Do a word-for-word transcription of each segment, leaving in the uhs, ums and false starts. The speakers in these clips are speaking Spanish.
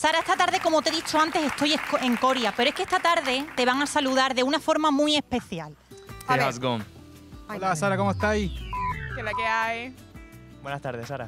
Sara, esta tarde, como te he dicho antes, estoy en Coria, pero es que esta tarde te van a saludar de una forma muy especial. Hey, how's it going? Hola, Sara, ¿cómo estáis? ¿Qué es la que hay? Buenas tardes, Sara.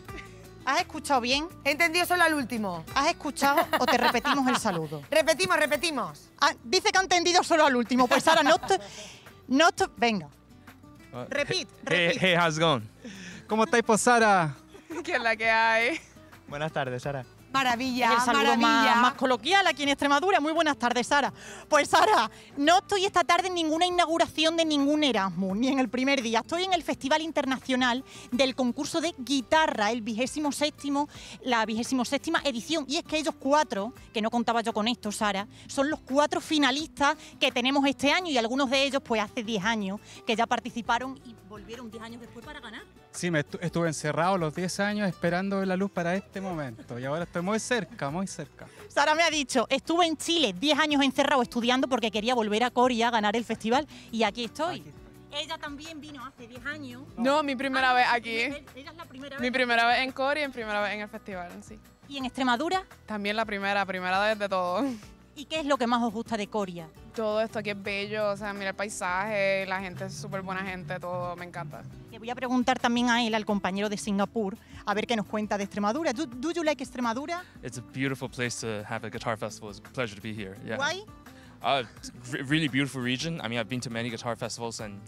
¿Has escuchado bien? He entendido solo al último. ¿Has escuchado o te repetimos el saludo? Repetimos, repetimos. Ah, dice que ha entendido solo al último. Pues Sara, no te... No te... Venga. Uh, Repite, hey, repite. hey, how's it going? ¿Cómo estáis, pues, Sara? ¿Qué es la que hay? Buenas tardes, Sara. Maravilla, Es el saludo maravilla. más, más coloquial aquí en Extremadura. Muy buenas tardes, Sara. Pues Sara, no estoy esta tarde en ninguna inauguración de ningún Erasmus, ni en el primer día. Estoy en el Festival Internacional del concurso de guitarra, el vigésimo séptimo, la vigésimo séptima edición. Y es que ellos cuatro, que no contaba yo con esto, Sara, son los cuatro finalistas que tenemos este año, y algunos de ellos, pues hace diez años, que ya participaron y volvieron diez años después para ganar. Sí, me estu estuve encerrado los diez años esperando la luz para este momento y ahora estoy muy cerca, muy cerca. Sara me ha dicho, estuve en Chile diez años encerrado estudiando porque quería volver a Coria a ganar el festival, y aquí estoy. Aquí estoy. Ella también vino hace diez años. No, mi primera Ah, vez sí, aquí. Ella es la primera Mi vez. primera vez en Coria y mi primera vez en el festival en sí. ¿Y en Extremadura? También la primera, primera vez de todo. ¿Y qué es lo que más os gusta de Coria? Todo esto aquí es bello, o sea, mira el paisaje, la gente es súper buena gente, todo, me encanta. Le voy a preguntar también a él, al compañero de Singapur, a ver qué nos cuenta de Extremadura. Do, do you like Extremadura? It's a beautiful place to have a guitar festival. It's a pleasure to be here. Yeah. Why? Uh, it's a re- really beautiful region. I mean, I've been to many guitar festivals, and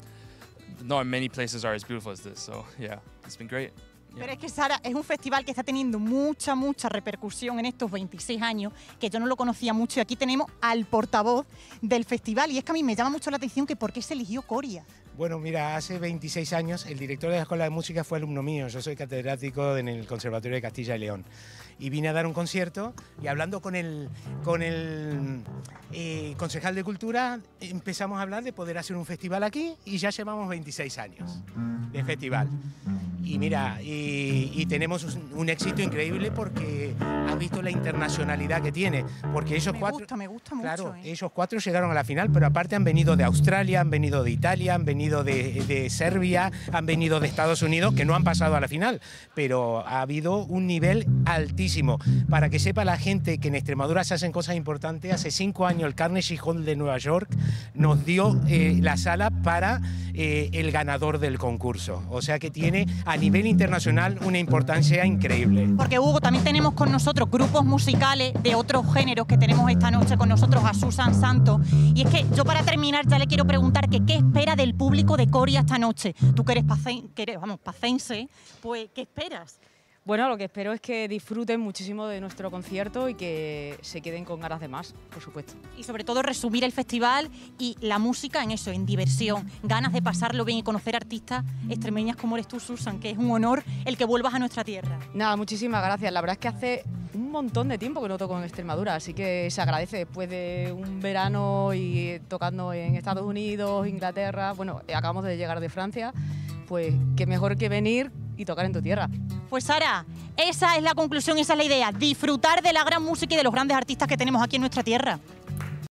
not many places are as beautiful as this. So yeah, it's been great. Yeah. Pero es que, Sara, es un festival que está teniendo mucha, mucha repercusión en estos veintiséis años, que yo no lo conocía mucho, y aquí tenemos al portavoz del festival, y es que a mí me llama mucho la atención que por qué se eligió Coria. Bueno, mira, hace veintiséis años el director de la Escuela de Música fue alumno mío. Yo soy catedrático en el Conservatorio de Castilla y León. Y vine a dar un concierto y hablando con el, con el eh, concejal de Cultura empezamos a hablar de poder hacer un festival aquí y ya llevamos veintiséis años de festival. Y mira, y, y tenemos un, un éxito increíble porque has visto la internacionalidad que tiene. Porque ellos Me cuatro... gusta, me gusta mucho. Claro, ¿eh? ellos cuatro llegaron a la final, pero aparte han venido de Australia, han venido de Italia, han venido de, de Serbia, han venido de Estados Unidos, que no han pasado a la final, pero ha habido un nivel altísimo. Para que sepa la gente que en Extremadura se hacen cosas importantes, hace cinco años el Carnegie Hall de Nueva York nos dio eh, la sala para eh, el ganador del concurso. O sea que tiene a nivel internacional una importancia increíble. Porque, Hugo, también tenemos con nosotros grupos musicales de otros géneros que tenemos esta noche con nosotros, a Susan Santos. Y es que yo, para terminar, ya le quiero preguntar que qué espera del público de Coria esta noche. Tú que eres, pacen, que eres vamos, pacense, pues ¿qué esperas? Bueno, lo que espero es que disfruten muchísimo de nuestro concierto y que se queden con ganas de más, por supuesto. Y sobre todo resumir el festival y la música en eso, en diversión, ganas de pasarlo bien y conocer artistas extremeñas como eres tú, Susan, que es un honor el que vuelvas a nuestra tierra. Nada, muchísimas gracias. La verdad es que hace un montón de tiempo que no toco en Extremadura, así que se agradece después de un verano y tocando en Estados Unidos, Inglaterra. Bueno, acabamos de llegar de Francia, pues qué mejor que venir y tocar en tu tierra. Pues Sara, esa es la conclusión, esa es la idea, disfrutar de la gran música y de los grandes artistas que tenemos aquí en nuestra tierra.